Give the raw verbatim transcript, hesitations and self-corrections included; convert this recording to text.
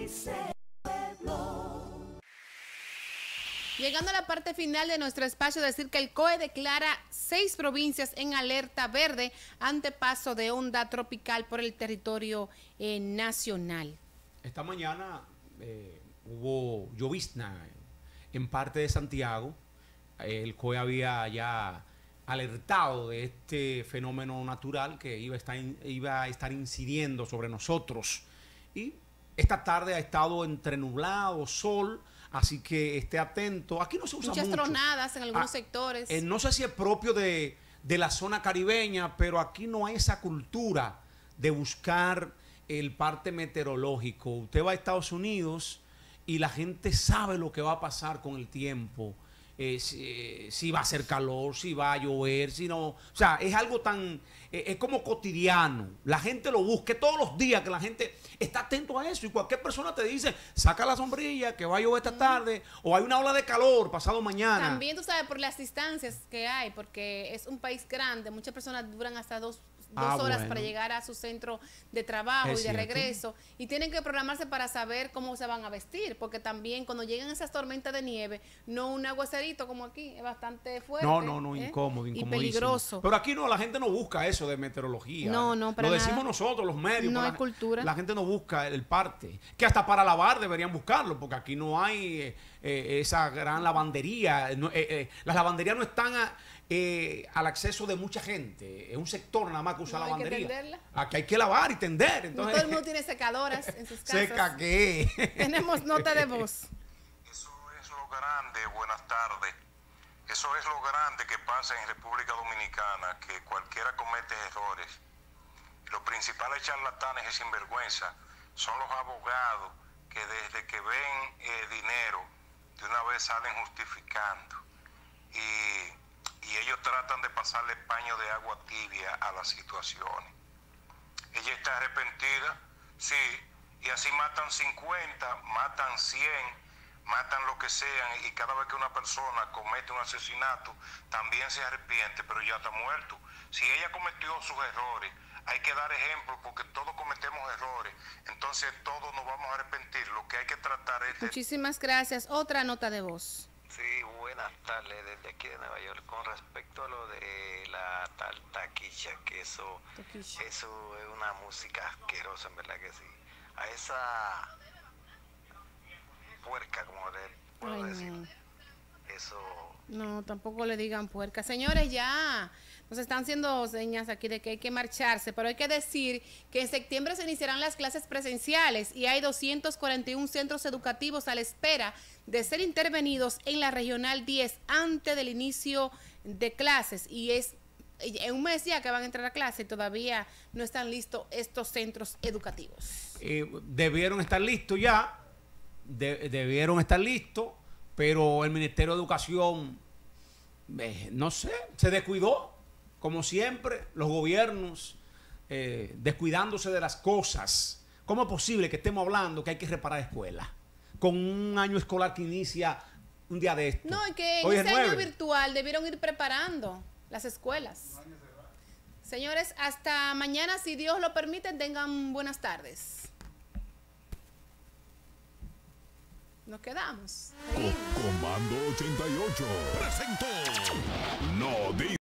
dice el pueblo. Llegando a la parte final de nuestro espacio, decir que el C O E declara seis provincias en alerta verde ante paso de onda tropical por el territorio eh, nacional. Esta mañana eh, hubo llovizna en parte de Santiago. El C O E había ya alertado de este fenómeno natural que iba a estar, iba a estar incidiendo sobre nosotros. Y esta tarde ha estado entre nublado, sol, así que esté atento. Aquí no se usa Muchas mucho. tronadas en algunos ah, sectores. Eh, no sé si es propio de, de la zona caribeña, pero aquí no hay esa cultura de buscar el parte meteorológico. Usted va a Estados Unidos y la gente sabe lo que va a pasar con el tiempo. Eh, si, eh, si va a hacer calor, si va a llover, si no. O sea, es algo tan. Eh, es como cotidiano. La gente lo busca todos los días, que la gente está atento a eso. Y cualquier persona te dice, saca la sombrilla, que va a llover esta tarde, o hay una ola de calor pasado mañana. También tú sabes por las distancias que hay, porque es un país grande, muchas personas duran hasta dos, dos Ah, horas bueno. para llegar a su centro de trabajo Es y de cierto. regreso, y tienen que programarse para saber cómo se van a vestir, porque también cuando llegan esas tormentas de nieve, no un aguacerito como aquí, es bastante fuerte. No, no, no, ¿eh? incómodo, Y incomodísimo. peligroso. Pero aquí no, la gente no busca eso de meteorología. No, no, para Lo decimos nada. nosotros, los medios. No pero hay la, cultura. La gente no busca el parte. Que hasta para lavar deberían buscarlo, porque aquí no hay eh, eh, esa gran lavandería. No, eh, eh, las lavanderías no están a, eh, al acceso de mucha gente. Es un sector nada más que usa No, hay que lavandería. tenderla. Aquí hay que lavar y tender. No Entonces, todo el mundo tiene secadoras en sus casas. ¿seca qué? Tenemos nota de voz. Eso es lo grande, buenas tardes. Eso es lo grande que pasa en República Dominicana, que cualquiera comete errores. Y los principales charlatanes y sinvergüenza son los abogados que desde que ven eh, dinero, de una vez salen justificando. Y, y ellos tratan de pasarle paño de agua tibia a las situaciones. Ella está arrepentida, sí, y así matan cincuenta, matan cien, matan lo que sean, y cada vez que una persona comete un asesinato, también se arrepiente, pero ya está muerto. Si ella cometió sus errores, hay que dar ejemplo, porque todos cometemos errores, entonces todos nos vamos a arrepentir. Lo que hay que tratar es de... Muchísimas gracias. Otra nota de voz. Sí, buenas tardes desde aquí de Nueva York. Con respecto a lo de la tal taquicha, que eso, Taquicha. eso es una música asquerosa, en verdad que sí. A esa puerca, como le puedo Ay, decir, no. eso... No, tampoco le digan puerca. Señores, ya nos están haciendo señas aquí de que hay que marcharse, pero hay que decir que en septiembre se iniciarán las clases presenciales y hay doscientos cuarenta y uno centros educativos a la espera de ser intervenidos en la Regional diez antes del inicio de clases, y es en un mes ya que van a entrar a clase y todavía no están listos estos centros educativos. Eh, debieron estar listos ya, de- debieron estar listos, pero el Ministerio de Educación, eh, no sé, se descuidó, como siempre, los gobiernos eh, descuidándose de las cosas. ¿Cómo es posible que estemos hablando que hay que reparar escuelas con un año escolar que inicia un día de esto? No, y que en Hoy es este año nueve. virtual debieron ir preparando las escuelas. Señores, hasta mañana, si Dios lo permite, tengan buenas tardes. Nos quedamos. Comando ochenta y ocho presentó No Di